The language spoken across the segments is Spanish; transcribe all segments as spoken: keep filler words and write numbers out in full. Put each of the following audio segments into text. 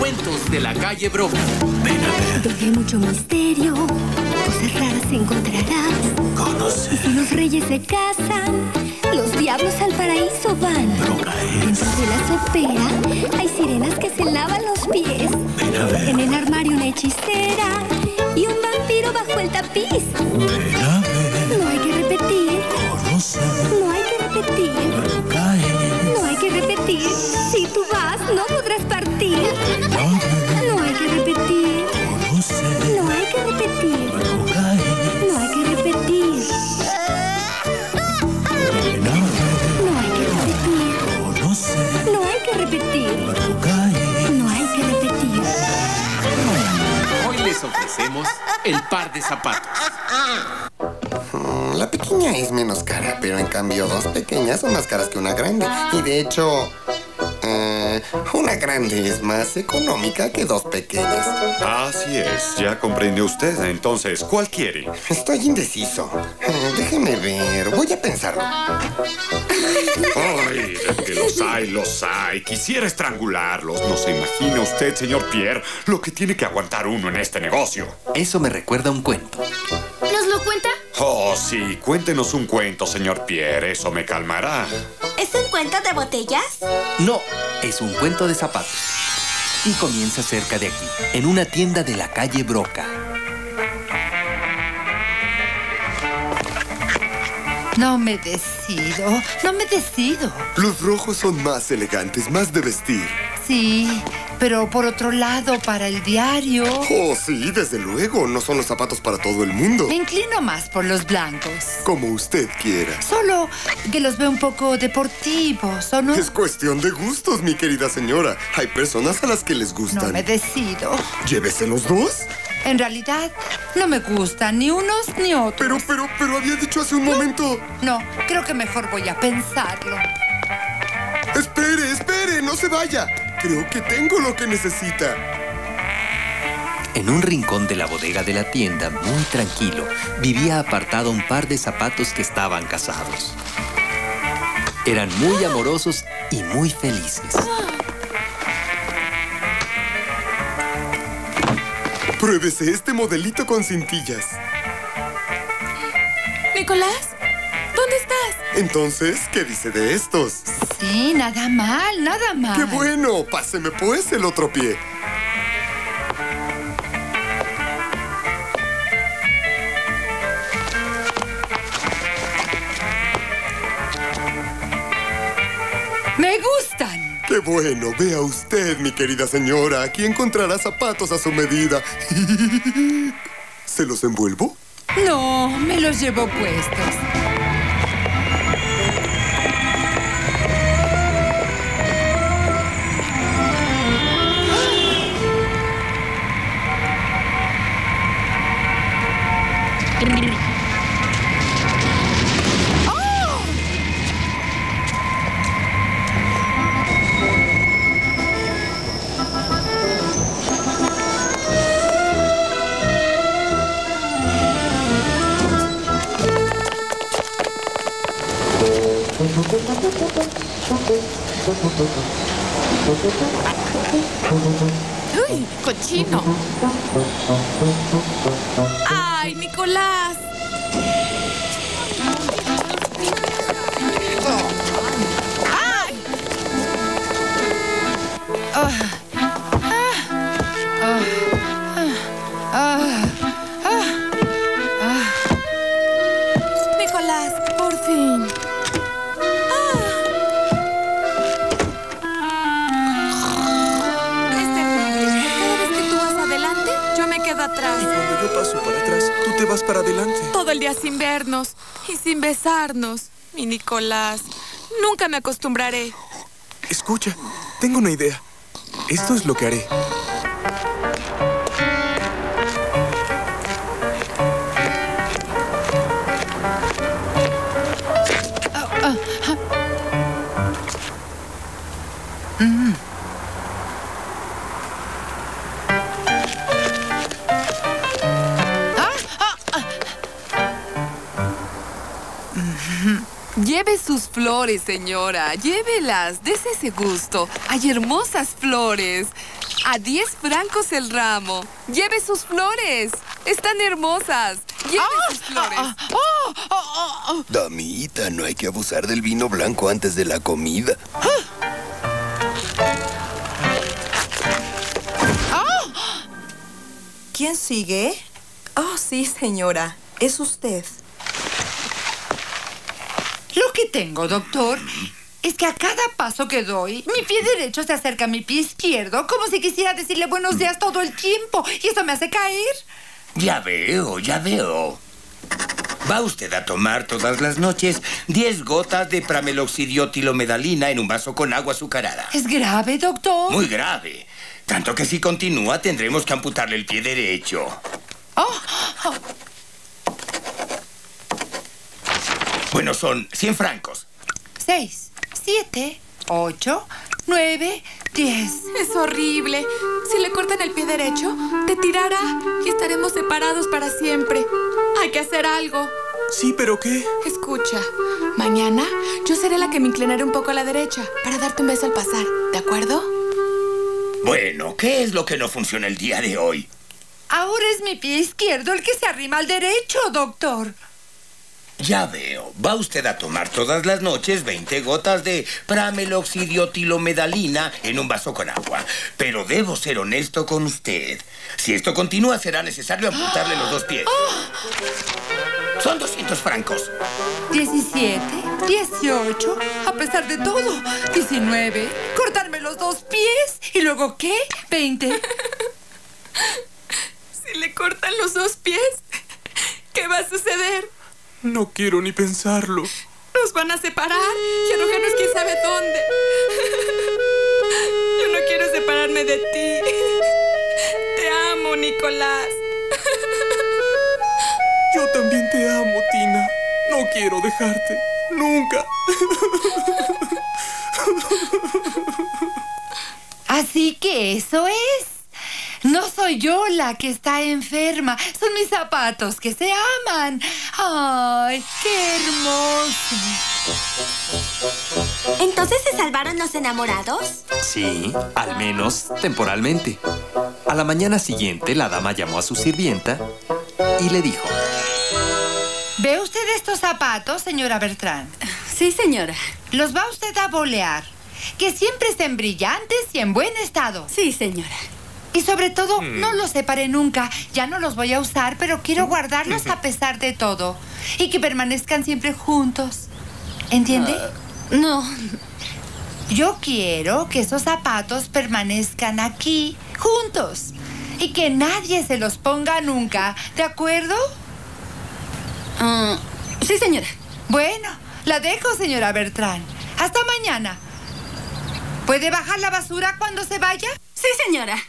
Cuentos de la calle Broca. Ven a ver. Donde hay mucho misterio, cosas raras encontrarás. Conoce. Y si los reyes se casan, los diablos al paraíso van. Broca es. Dentro de la sopera hay sirenas que se lavan los pies. Ven a ver. En el armario una hechicera y un vampiro bajo el tapiz. Ven a ver. No hay que repetir. Conoce. No hay que repetir. Broca es. No hay que repetir. Si tú vas, no podrás partir. Ven a ver. No hay que repetir. Conoce. No hay que repetir. Broca es. No hay que repetir. Ven a ver. No hay que repetir. Conoce. No hay que repetir. Broca es. No hay que repetir. Hoy les ofrecemos el par de zapatos. La pequeña es menos cara, pero en cambio dos pequeñas son más caras que una grande. Y de hecho, eh, una grande es más económica que dos pequeñas. Así es, ya comprende usted. Entonces, ¿cuál quiere? Estoy indeciso. Eh, déjeme ver, voy a pensarlo. Ay, de que los hay, los hay. Quisiera estrangularlos. No se imagina usted, señor Pierre, lo que tiene que aguantar uno en este negocio. Eso me recuerda a un cuento. ¿Nos lo cuenta? Oh, sí, cuéntenos un cuento, señor Pierre. Eso me calmará. ¿Es un cuento de botellas? No, es un cuento de zapatos. Y comienza cerca de aquí, en una tienda de la calle Broca. No me decido, no me decido. Los rojos son más elegantes, más de vestir. Sí, pero por otro lado, para el diario... Oh, sí, desde luego. No son los zapatos para todo el mundo. Me inclino más por los blancos. Como usted quiera. Solo que los veo un poco deportivos, ¿o no? Es cuestión de gustos, mi querida señora. Hay personas a las que les gustan. No me decido. Llévese los dos. En realidad, no me gustan ni unos ni otros. Pero, pero, pero había dicho hace un momento... No, creo que mejor voy a pensarlo. Espere, espere, no se vaya. Creo que tengo lo que necesita. En un rincón de la bodega de la tienda, muy tranquilo, vivía apartado un par de zapatos que estaban casados. Eran muy amorosos y muy felices. Pruébese este modelito con cintillas. ¿Nicolás? ¿Dónde estás? Entonces, ¿qué dice de estos? Sí, nada mal, nada mal. ¡Qué bueno! Páseme pues el otro pie. ¡Me gustan! ¡Qué bueno! Vea usted, mi querida señora. Aquí encontrará zapatos a su medida. ¿Se los envuelvo? No, me los llevo puestos. ¡Uy, cochino! ¡Ay, Nicolás! ¡Ay! Ah, ah, ah, ah, ah, ah. Nicolás, por fin. Atrás. Y cuando yo paso para atrás, tú te vas para adelante. Todo el día sin vernos y sin besarnos. Mi Nicolás, nunca me acostumbraré. Escucha, tengo una idea. Esto es lo que haré. Mm. Lleve sus flores, señora. Llévelas. Dese ese gusto. Hay hermosas flores. A diez francos el ramo. Lleve sus flores. Están hermosas. Lleve ¡Ah! sus flores. ¡Ah! ¡Oh! ¡Oh! ¡Oh! ¡Oh! Damita, no hay que abusar del vino blanco antes de la comida. ¿Quién sigue? Oh, sí, señora. Es usted. Lo que tengo, doctor, es que a cada paso que doy, mi pie derecho se acerca a mi pie izquierdo, como si quisiera decirle buenos días todo el tiempo, y eso me hace caer. Ya veo, ya veo. Va usted a tomar todas las noches diez gotas de prameloxidiotilomedalina en un vaso con agua azucarada. ¿Es grave, doctor? Muy grave. Tanto que si continúa tendremos que amputarle el pie derecho. Oh, oh. Bueno, son cien francos. Seis, siete, ocho, nueve, diez. Es horrible. Si le cortan el pie derecho, te tirará y estaremos separados para siempre. Hay que hacer algo. Sí, ¿pero qué? Escucha, mañana yo seré la que me inclinaré un poco a la derecha para darte un beso al pasar, ¿de acuerdo? Bueno, ¿qué es lo que no funciona el día de hoy? Ahora es mi pie izquierdo el que se arrima al derecho, doctor. Ya veo. Va usted a tomar todas las noches veinte gotas de prameloxidiotilomedalina en un vaso con agua. Pero debo ser honesto con usted. Si esto continúa, será necesario amputarle los dos pies. Son doscientos francos. diecisiete, dieciocho, a pesar de todo. diecinueve, cortarme los dos pies. ¿Y luego qué? veinte. Si le cortan los dos pies, ¿qué va a suceder? No quiero ni pensarlo. Nos van a separar y arrojarnos quién sabe dónde. Yo no quiero separarme de ti. Te amo, Nicolás. Yo también te amo, Tina. No quiero dejarte. Nunca. Así que eso es. No soy yo la que está enferma. Son mis zapatos que se aman. ¡Ay, qué hermoso! ¿Entonces se salvaron los enamorados? Sí, al menos temporalmente. A la mañana siguiente, la dama llamó a su sirvienta y le dijo: ¿Ve usted estos zapatos, señora Bertrand? Sí, señora. Los va usted a bolear. Que siempre estén brillantes y en buen estado. Sí, señora. Y sobre todo, mm. no los separé nunca. Ya no los voy a usar, pero quiero guardarlos a pesar de todo. Y que permanezcan siempre juntos. ¿Entiende? Uh, no. Yo quiero que esos zapatos permanezcan aquí, juntos. Y que nadie se los ponga nunca. ¿De acuerdo? Uh, sí, señora. Bueno, la dejo, señora Bertrand. Hasta mañana. ¿Puede bajar la basura cuando se vaya? Sí, señora.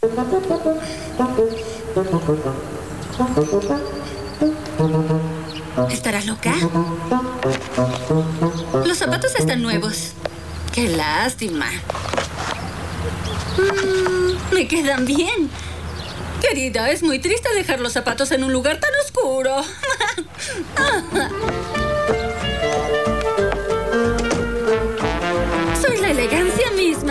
¿Estará loca? Los zapatos están nuevos. ¡Qué lástima! Mm, me quedan bien. Querida, es muy triste dejar los zapatos en un lugar tan oscuro. Soy la elegancia misma.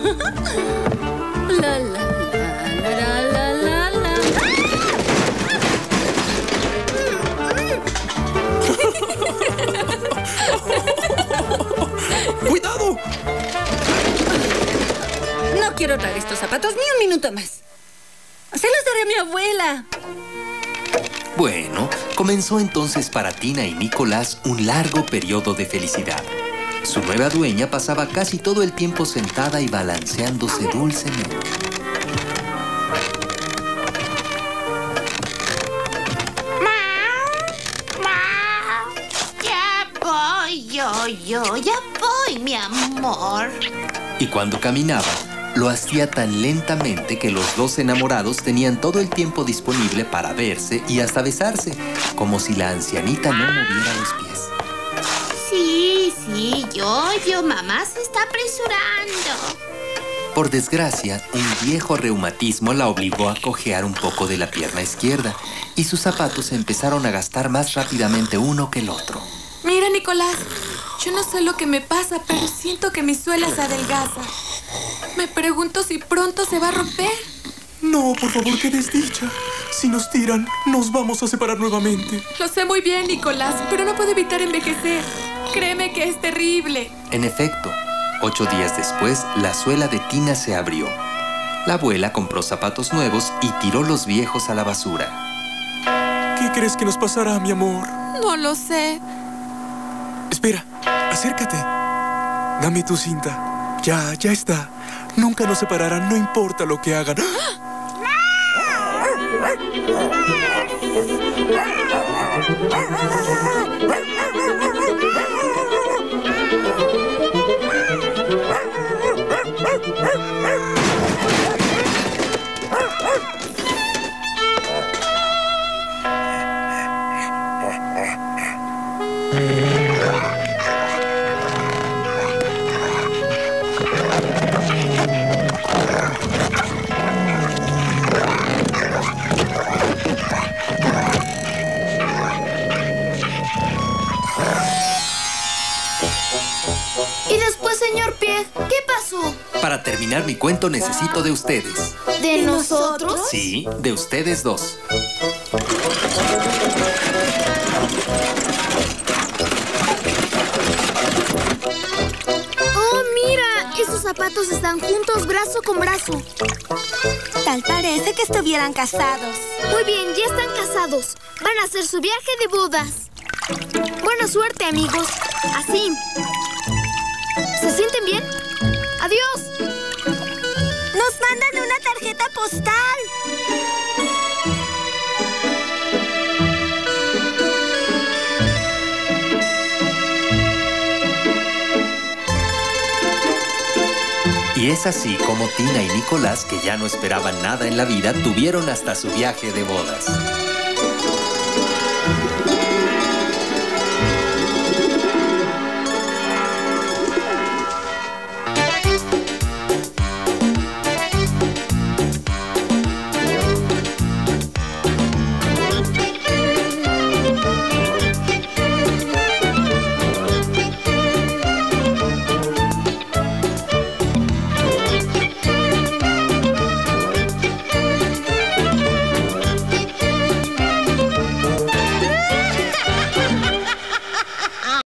La, la. La, la, la, la. ¡Cuidado! No quiero traer estos zapatos ni un minuto más. Se los daré a mi abuela. Bueno, comenzó entonces para Tina y Nicolás un largo periodo de felicidad. Su nueva dueña pasaba casi todo el tiempo sentada y balanceándose dulcemente. Yo, yo, ya voy, mi amor. Y cuando caminaba, lo hacía tan lentamente que los dos enamorados tenían todo el tiempo disponible para verse y hasta besarse, como si la ancianita no moviera los pies. Sí, sí, yo, yo, mamá se está apresurando. Por desgracia, un viejo reumatismo la obligó a cojear un poco de la pierna izquierda y sus zapatos empezaron a gastar más rápidamente uno que el otro. Mira, Nicolás, yo no sé lo que me pasa, pero siento que mi suela se adelgaza. Me pregunto si pronto se va a romper. No, por favor, qué desdicha. Si nos tiran, nos vamos a separar nuevamente. Lo sé muy bien, Nicolás, pero no puedo evitar envejecer. Créeme que es terrible. En efecto, ocho días después, la suela de Tina se abrió. La abuela compró zapatos nuevos y tiró los viejos a la basura. ¿Qué crees que nos pasará, mi amor? No lo sé. Espera, acércate. Dame tu cinta. Ya, ya está. Nunca nos separarán, no importa lo que hagan. Y después, señor Pie, ¿qué pasó? Para terminar mi cuento necesito de ustedes. ¿De nosotros? Sí, de ustedes dos. ¡Oh, mira! Esos zapatos están juntos brazo con brazo. Tal parece que estuvieran casados. Muy bien, ya están casados. Van a hacer su viaje de bodas. Buena suerte, amigos. Así. ¿Se sienten bien? ¡Adiós! ¡Nos mandan una tarjeta postal! Y es así como Tina y Nicolás, que ya no esperaban nada en la vida, tuvieron hasta su viaje de bodas.